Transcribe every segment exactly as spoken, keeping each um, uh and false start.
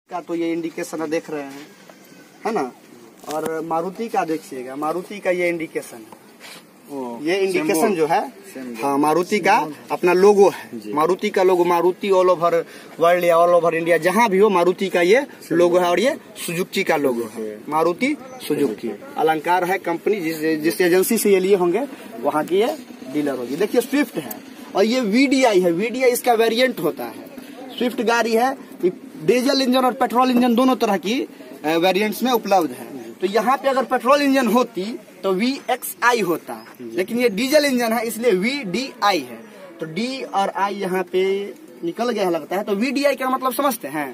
का तो ये इंडिकेशन देख रहे हैं, है ना। और मारुति का देखिएगा, मारुति का ये इंडिकेशन है, ये इंडिकेशन जो है, हाँ मारुति का अपना लोगो है। मारुति का logo, Maruti all over world या ऑल ओवर इंडिया जहाँ भी हो मारुति का ये लोगो है। और ये सुजुकी का लोगो है, मारुति सुजुकी अलंकार है कंपनी, जिस जिस एजेंसी से ये लिए होंगे वहाँ की ये डीलर होगी। देखिए स्विफ्ट है और ये वीडीआई है, वीडीआई इसका वेरिएंट होता है। स्विफ्ट गाड़ी है, डीजल इंजन और पेट्रोल इंजन दोनों तरह की वेरिएंट्स में उपलब्ध है। तो यहाँ पे अगर पेट्रोल इंजन होती तो वी एक्स आई होता, लेकिन ये डीजल इंजन है इसलिए वी डी आई है। तो डी और आई यहाँ पे निकल गया लगता है। तो वी डी आई का मतलब समझते हैं,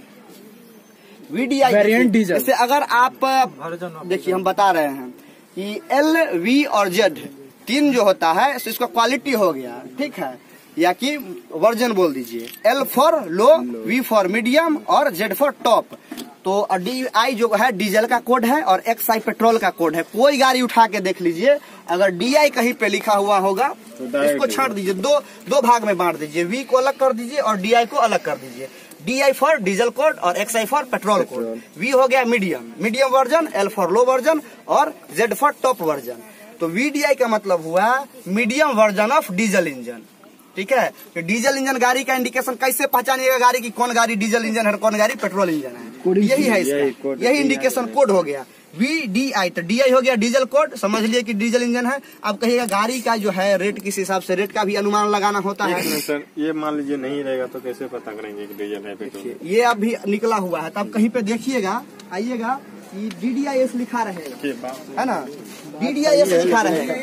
V D I variant diesel. जैसे अगर आप देखिए हम बता रहे हैं कि एल वी और जेड तीन जो होता है तो इसका क्वालिटी हो गया, ठीक है, या कि वर्जन बोल दीजिए। L for low, V for medium और जेड फॉर टॉप। तो डी आई जो है डीजल का कोड है और एक्स आई पेट्रोल का कोड है। कोई गाड़ी उठा के देख लीजिए, अगर डी आई कहीं पे लिखा हुआ होगा तो इसको छाड़ दीजिए, दो दो भाग में बांट दीजिए, वी को अलग कर दीजिए और डी आई को अलग कर दीजिए। D I for diesel code और X I for petrol code, V हो गया medium medium version, L for low version और जेड फॉर टॉप वर्जन। तो वी डी आई का मतलब हुआ medium version of diesel engine, ठीक है। तो डीजल इंजन गाड़ी का इंडिकेशन कैसे पहचानिएगा गाड़ी की कौन गाड़ी डीजल इंजन है कौन गाड़ी पेट्रोल इंजन है, यही है इसका, यही इंडिकेशन कोड हो गया वी डी आई। तो डी आई हो गया डीजल कोड, समझ लिए कि डीजल इंजन है। अब कहिएगा गाड़ी का जो है रेट किस हिसाब से, रेट का भी अनुमान लगाना होता है। सर ये मान लीजिए नहीं रहेगा तो कैसे पता करेंगे कि डीजल है पेट्रोल? ये अभी निकला हुआ है, तब कहीं पे देखिएगा, आइएगा कि डी डी आई एस लिखा रहेगा, है ना, डी डी आई एस लिखा रहेगा।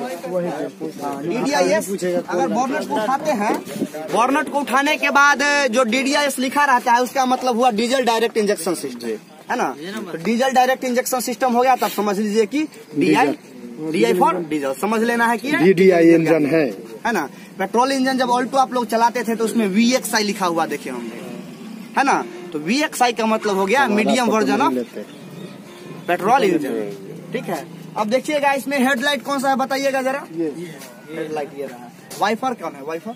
डी डी आई एस अगर बॉर्नट को उठाते हैं, बॉर्नट को उठाने के बाद जो डी डी आई एस लिखा रहता है उसका मतलब हुआ डीजल डायरेक्ट इंजेक्शन सिस्टम, है ना। तो डीजल डायरेक्ट इंजेक्शन सिस्टम हो गया, तब समझ लीजिए कि D I D I for diesel समझ लेना है कि डी डी आई इंजन है, है ना। पेट्रोल इंजन जब ऑल्टो आप लोग चलाते थे तो उसमें वी एक्स आई लिखा हुआ देखे होंगे, है ना। तो वी एक्स आई का मतलब हो गया medium version of petrol engine, ठीक है। अब देखिएगा इसमें हेडलाइट कौन सा है बताइएगा जरा। हेडलाइट ये रहा, वाइफर कौन है, वाइफर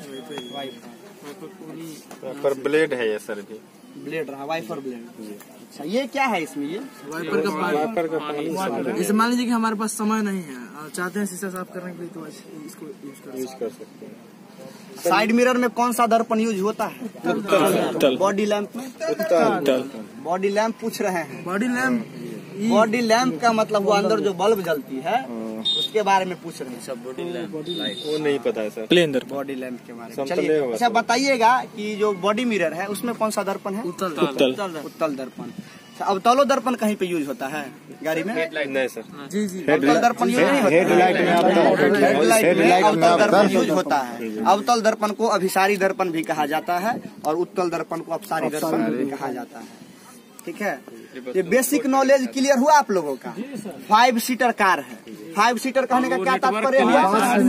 पर ब्लेड है ये सर जी, ब्लेड रहा, वाइफर ब्लेड। अच्छा ये क्या है इसमें, ये वाइपर का वाइपर का पानी। जैसे मान लीजिए कि हमारे पास समय नहीं है और चाहते हैं शीशा साफ करने के लिए, तो इसको यूज कर सकते हैं। साइड मिरर में कौन सा दर्पण यूज होता है? बॉडी लैंप में, बॉडी लैंप पूछ रहे हैं। बॉडी लैंप, बॉडी लैंप का मतलब वो अंदर जो बल्ब जलती है उसके बारे में पूछ रहे हैं सब। बॉडी लैंप वो नहीं पता है सर, प्लेन दर्पण, बॉडी लैंप के बारे में। चलिए अच्छा बताइएगा कि जो बॉडी मिरर है उसमें कौन सा दर्पण है? उत्तल उत्तल दर्पण। अवतलो दर्पण कहीं पे यूज होता है गाड़ी में? नहीं सर, जी जी अवतल दर्पण यूज नहीं होता, हेडलाइट में अवतल दर्पण यूज होता है। अवतल दर्पण को अभिसारी दर्पण भी कहा जाता है और उत्तल दर्पण को अपसारी दर्पण भी कहा जाता है, ठीक है। ये बेसिक नॉलेज क्लियर हुआ आप लोगों का। फाइव सीटर कार है, फाइव सीटर कहने का क्या तात्पर्य हुआ?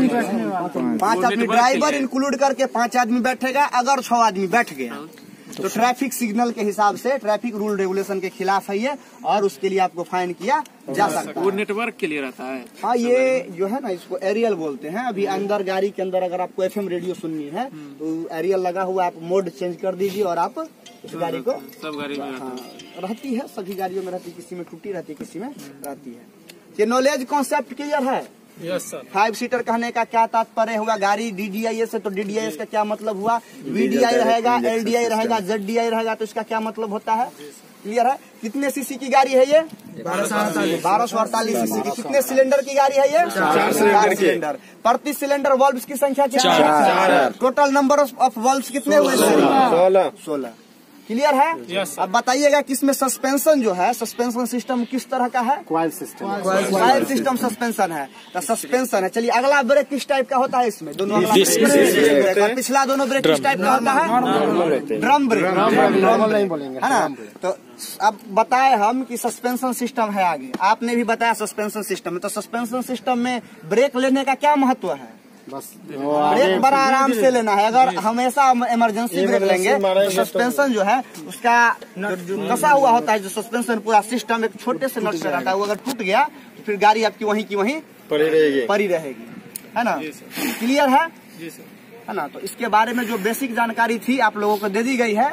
पांच आदमी, ड्राइवर इंक्लूड करके पांच आदमी बैठेगा। अगर छह आदमी बैठ गया तो ट्रैफिक सिग्नल के हिसाब से ट्रैफिक रूल रेगुलेशन के खिलाफ है ये, और उसके लिए आपको फाइन किया जा सकता है। वो नेटवर्क के लिए रहता है। हाँ ये जो है ना इसको एरियल बोलते हैं। अभी अंदर गाड़ी के अंदर अगर आपको एफ एम रेडियो सुननी है तो एरियल लगा हुआ, आप मोड चेंज कर दीजिए और आप उस गाड़ी को, सब गाड़ी में हाँ रहती है, सभी गाड़ियों में रहती है, किसी में टूटी रहती है किसी में रहती है। ये नॉलेज कॉन्सेप्ट क्लियर है? Yes sir. फाइव सीटर कहने का क्या तात्पर्य हुआ? गाड़ी डी डी आई एस है तो डी डी आई एस का क्या मतलब हुआ? वी डी आई रहेगा, एल डी आई रहेगा, जेड डी आई रहेगा, तो इसका क्या मतलब होता है? क्लियर है? कितने सीसी की गाड़ी है ये? बारह सौ अड़तालीस सीसी की। कितने सिलेंडर की गाड़ी है ये? चार सिलेंडर। प्रति सिलेंडर वाल्व्स की संख्या क्या? टोटल नंबर ऑफ वाल्व्स कितने हुए? सोलह सोलह। क्लियर है? yes, अब बताइएगा कि इसमें सस्पेंशन जो है, सस्पेंशन सिस्टम किस तरह का है? Coil system, coil system suspension है। तो सस्पेंशन है। चलिए अगला ब्रेक किस टाइप का होता है इसमें? दोनों अगला पिछला दोनों ब्रेक किस टाइप का होता है? ड्रम ब्रेक, नॉर्मल नहीं बोलेंगे, है ना। तो अब बताए हम कि सस्पेंशन सिस्टम है आगे, आपने भी बताया सस्पेंशन सिस्टम है। तो सस्पेंशन सिस्टम में ब्रेक लेने का क्या महत्व है? बस ब्रेक बड़ा आराम से लेना है। अगर हमेशा इमरजेंसी ब्रेक लेंगे तो सस्पेंशन जो है उसका कसा हुआ होता है, जो सस्पेंशन पूरा सिस्टम एक छोटे से नट से रहता है, वो अगर टूट गया तो फिर गाड़ी आपकी वहीं की वहीं पड़ी रहेगी पड़ी रहेगी, है ना। क्लियर है? है ना। तो इसके बारे में जो बेसिक जानकारी थी आप लोगों को दे दी गई है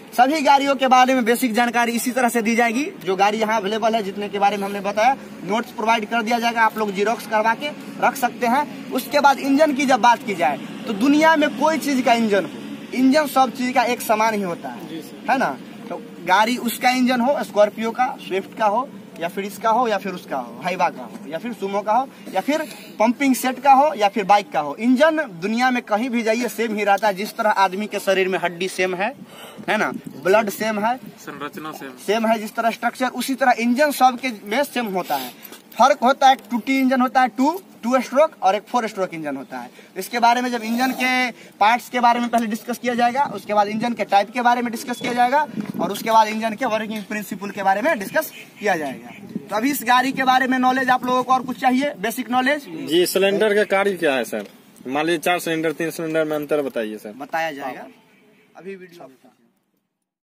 सभी गाड़ियों के बारे में बेसिक जानकारी इसी तरह से दी जाएगी। जो गाड़ी यहाँ अवेलेबल है, जितने के बारे में हमने बताया, नोट्स प्रोवाइड कर दिया जाएगा, आप लोग जीरोक्स करवा के रख सकते हैं। उसके बाद इंजन की जब बात की जाए तो दुनिया में कोई चीज का इंजन हो, इंजन सब चीज का एक समान ही होता है, है ना। तो गाड़ी उसका इंजन हो, स्कॉर्पियो का, स्विफ्ट का हो, या फिर इसका हो, या फिर उसका हो, हाइवा का हो, या फिर सुमो का हो, या फिर पंपिंग सेट का हो, या फिर बाइक का हो, इंजन दुनिया में कहीं भी जाइए सेम ही रहता है। जिस तरह आदमी के शरीर में हड्डी सेम है, है ना, ब्लड सेम है, संरचना सेम सेम है, जिस तरह स्ट्रक्चर, उसी तरह इंजन सब के में सेम होता है। फर्क होता है, टू टी इंजन होता है, टू टू स्ट्रोक और एक फोर स्ट्रोक इंजन होता है। इसके बारे में जब इंजन के पार्ट्स के बारे में पहले डिस्कस किया जाएगा, उसके बाद इंजन के टाइप के बारे में डिस्कस किया जाएगा, और उसके बाद इंजन के वर्किंग प्रिंसिपल के बारे में डिस्कस किया जाएगा। तो अभी इस गाड़ी के बारे में नॉलेज आप लोगों को और कुछ चाहिए, बेसिक नॉलेज? जी, सिलेंडर का कार्य क्या है सर? मान लीजिए चार सिलेंडर तीन सिलेंडर में अंतर बताइए सर। बताया जाएगा अभी वीडियो।